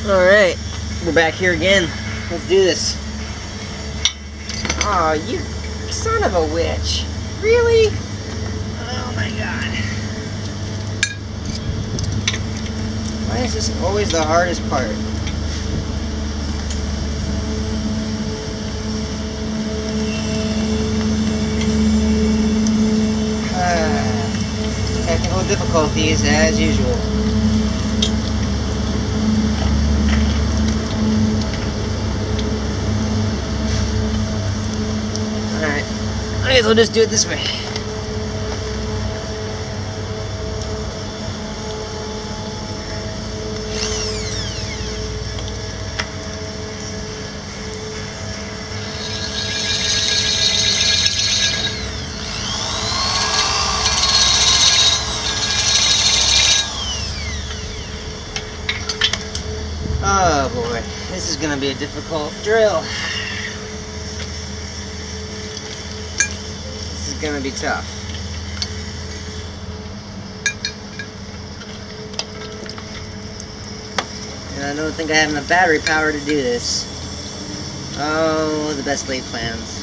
Alright, we're back here again. Let's do this. Oh, you son of a witch. Really? Oh my god. Why is this always the hardest part? Technical difficulties as usual. Alright, I guess we'll just do it this way. Oh boy, this is gonna be a difficult drill. This is gonna be tough. And I don't think I have enough battery power to do this. Oh, the best laid plans.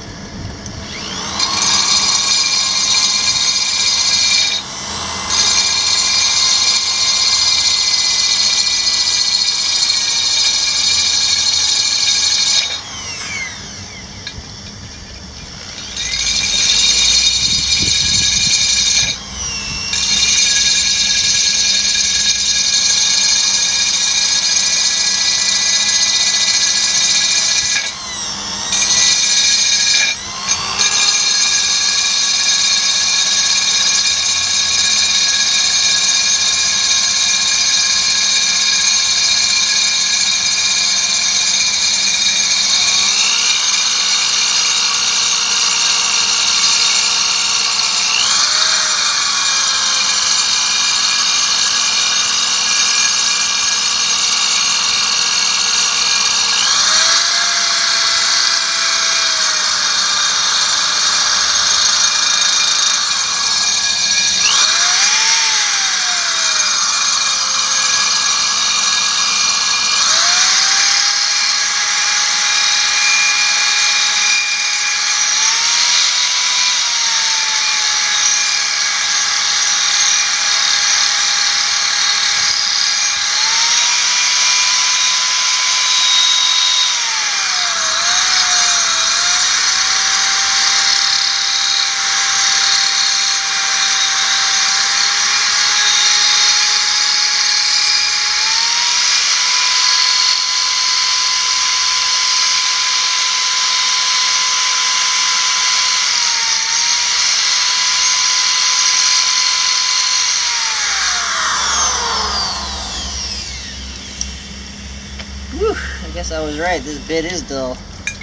Whew, I guess I was right, this bit is dull.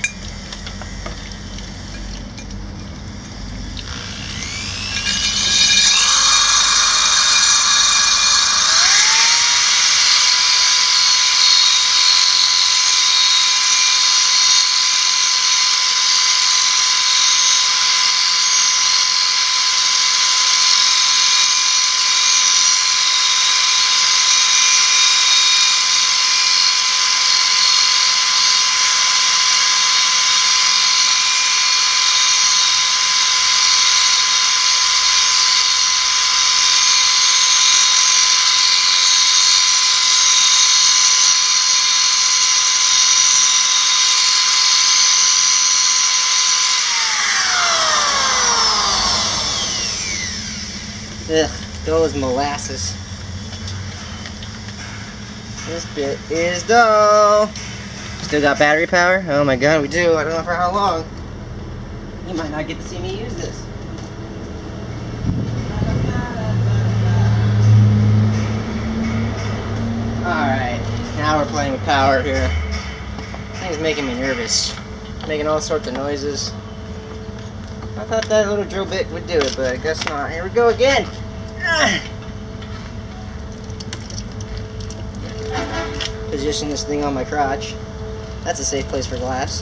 Ugh, those molasses. This bit is dull. Still got battery power? Oh my god, we do. I don't know for how long. You might not get to see me use this. Alright, now we're playing with power here. This thing's making me nervous. Making all sorts of noises. I thought that little drill bit would do it, but I guess not. Here we go again. Position this thing on my crotch. That's a safe place for glass.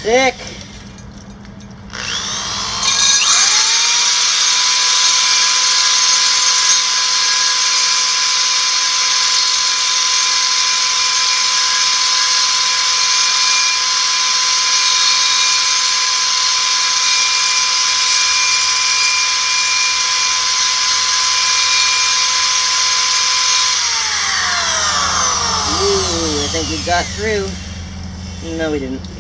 thick. Ooh, I think we got through. No, we didn't.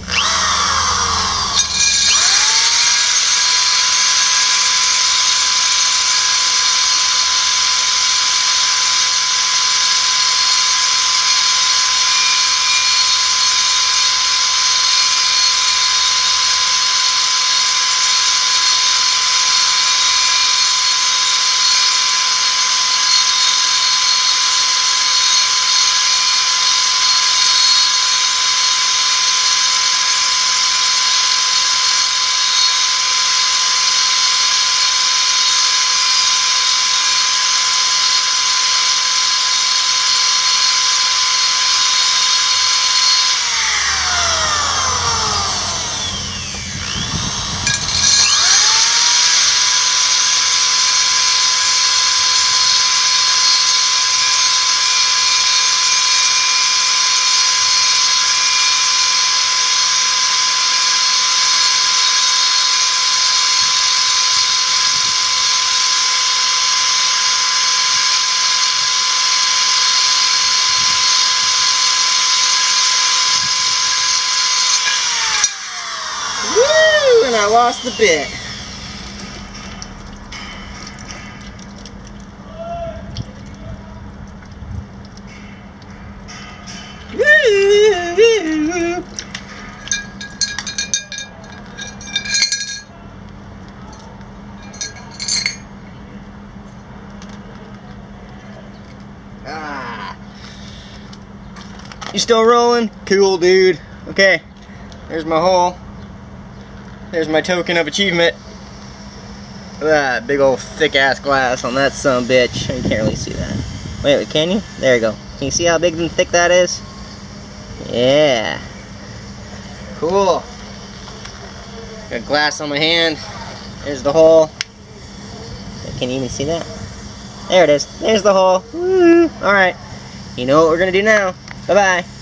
And I lost the bit. You still rolling? Cool, dude. Okay, there's my hole. There's my token of achievement. Look at that big old thick ass glass on that son of a bitch. You can't really see that. Wait, can you? There you go. Can you see how big and thick that is? Yeah. Cool. Got glass on my hand. There's the hole. Can you even see that? There it is. There's the hole. Woo! Alright. You know what we're gonna do now. Bye-bye.